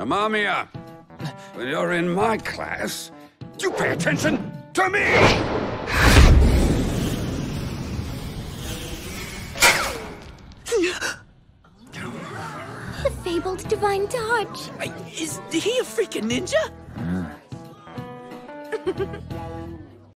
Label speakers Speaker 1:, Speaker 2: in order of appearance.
Speaker 1: Amamiya, when you're in my class, you pay attention to me!
Speaker 2: The fabled divine touch.
Speaker 3: Is he a freaking ninja?